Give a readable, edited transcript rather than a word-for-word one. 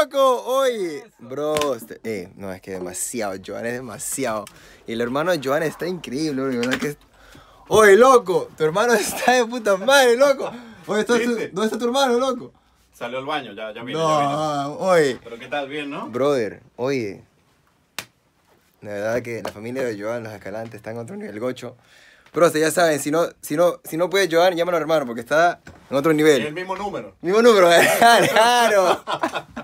loco! Oye, bro, no, es que demasiado, Joan es demasiado. Y el hermano de Joan está increíble, bro, ¿verdad que Oye, loco, tu hermano está de puta madre, loco. Oye, ¿dónde está tu hermano, loco? Salió al baño, ya vino, No, ya vino. oye. Pero qué tal, bien, ¿no? Brother, oye. La verdad que la familia de Joan, los Escalantes, está en otro nivel, gocho. Pero ya saben, si no puede Joan, llámalo hermano, porque está en otro nivel. Es el mismo número. Mismo número, claro.